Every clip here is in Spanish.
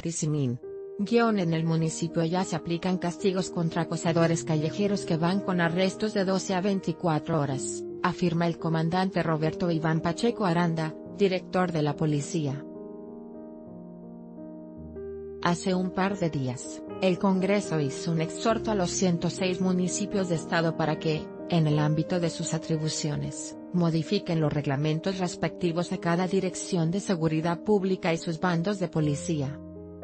Tizimín. En el municipio ya se aplican castigos contra acosadores callejeros que van con arrestos de 12 a 24 horas, afirma el comandante Roberto Iván Pacheco Aranda, director de la policía. Hace un par de días, el Congreso hizo un exhorto a los 106 municipios de estado para que, en el ámbito de sus atribuciones, modifiquen los reglamentos respectivos a cada dirección de seguridad pública y sus bandos de policía.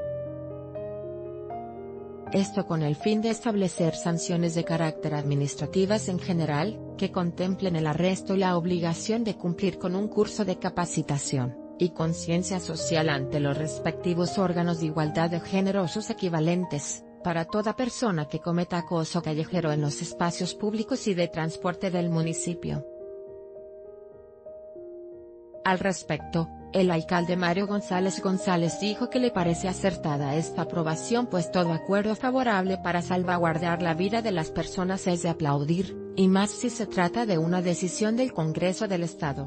Esto con el fin de establecer sanciones de carácter administrativas en general, que contemplen el arresto y la obligación de cumplir con un curso de capacitación y conciencia social ante los respectivos órganos de igualdad de género o sus equivalentes, para toda persona que cometa acoso callejero en los espacios públicos y de transporte del municipio. Al respecto, el alcalde Mario González dijo que le parece acertada esta aprobación, pues todo acuerdo favorable para salvaguardar la vida de las personas es de aplaudir, y más si se trata de una decisión del Congreso del Estado.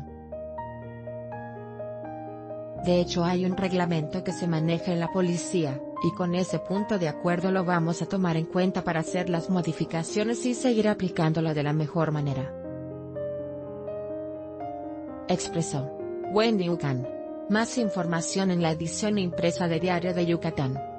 De hecho, hay un reglamento que se maneja en la policía, y con ese punto de acuerdo lo vamos a tomar en cuenta para hacer las modificaciones y seguir aplicándolo de la mejor manera, expresó Wendy Ucan. Más información en la edición impresa de Diario de Yucatán.